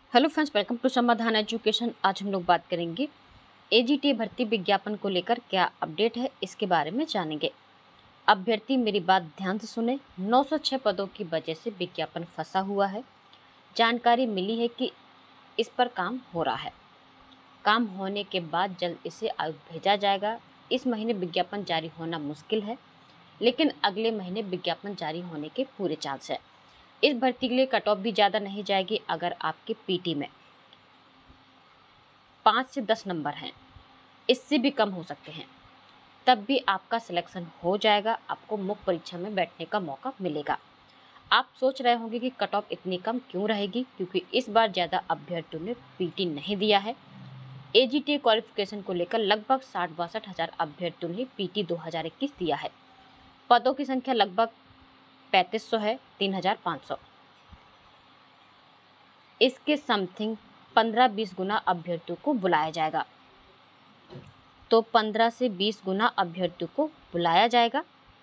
Hello friends, welcome to Samadhan education. आज हम लोग बात करेंगे एजीटी भर्ती विज्ञापन को लेकर क्या अपडेट है, इसके बारे में जानेंगे। अभ्यर्थी मेरी बात ध्यान से सुने। 906 पदों की वजह से विज्ञापन फंसा हुआ है। जानकारी मिली है कि इस पर काम हो रहा है। काम होने के बाद जल्द इसे आयोग भेजा जाएगा। इस महीने विज्ञापन जारी होना मुश्किल है, लेकिन अगले महीने विज्ञापन जारी होने के पूरे चांस है। इस भर्ती के लिए कट ऑफ भी ज़्यादा नहीं जाएगी। अगर आपके पीटी में 5 से 10 नंबर हैं, इससे भी कम हो सकते हैं, तब भी आपका सिलेक्शन हो जाएगा। आपको मुख्य परीक्षा में बैठने का मौका मिलेगा। आप सोच रहे होंगे कि कट ऑफ इतनी कम क्यों रहेगी, क्योंकि इस बार ज़्यादा अभ्यर्थियों ने पीटी नहीं दिया है। एजीटी क्वालिफिकेशन को लेकर लगभग 60-62 हज़ार अभ्यर्थियों ने पीटी 2021 दिया है। पदों की संख्या लगभग 3500 है, 3500। इसके समथिंग 15-20 गुना अभ्यर्थियों को बुलाया जाएगा। तो 15 से 20 गुना अभ्यर्थियों को बुलाया जाएगा।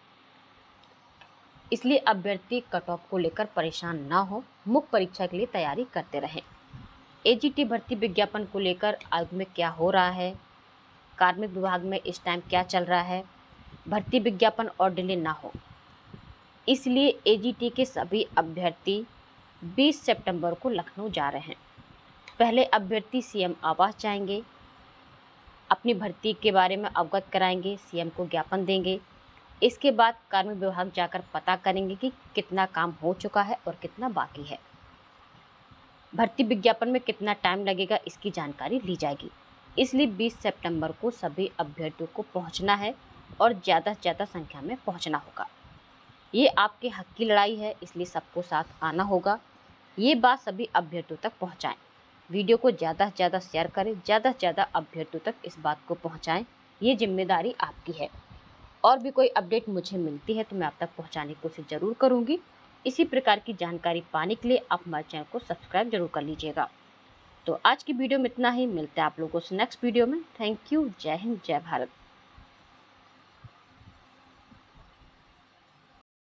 इसलिए अभ्यर्थी कट ऑफ को लेकर परेशान ना हो, मुख्य परीक्षा के लिए तैयारी करते रहें। एजीटी भर्ती विज्ञापन को लेकर आयोग में क्या हो रहा है, कार्मिक विभाग में इस टाइम क्या चल रहा है, भर्ती विज्ञापन और डिले ना हो, इसलिए एजीटी के सभी अभ्यर्थी 20 सितंबर को लखनऊ जा रहे हैं। पहले अभ्यर्थी सीएम आवास जाएंगे, अपनी भर्ती के बारे में अवगत कराएंगे, सीएम को ज्ञापन देंगे। इसके बाद कार्मिक विभाग जाकर पता करेंगे कि कितना काम हो चुका है और कितना बाकी है। भर्ती विज्ञापन में कितना टाइम लगेगा, इसकी जानकारी ली जाएगी। इसलिए 20 सितंबर को सभी अभ्यर्थियों को पहुंचना है और ज़्यादा से ज़्यादा संख्या में पहुंचना होगा। ये आपके हक की लड़ाई है, इसलिए सबको साथ आना होगा। ये बात सभी अभ्यर्थियों तक पहुंचाएं। वीडियो को ज़्यादा से ज़्यादा शेयर करें, ज़्यादा से ज़्यादा अभ्यर्थियों तक इस बात को पहुंचाएं। ये जिम्मेदारी आपकी है। और भी कोई अपडेट मुझे मिलती है तो मैं आप तक पहुंचाने की कोशिश ज़रूर करूंगी। इसी प्रकार की जानकारी पाने के लिए आप हमारे चैनल को सब्सक्राइब जरूर कर लीजिएगा। तो आज की वीडियो में इतना ही। मिलते हैं आप लोगों से नेक्स्ट वीडियो में। Thank you. जय हिंद, जय भारत।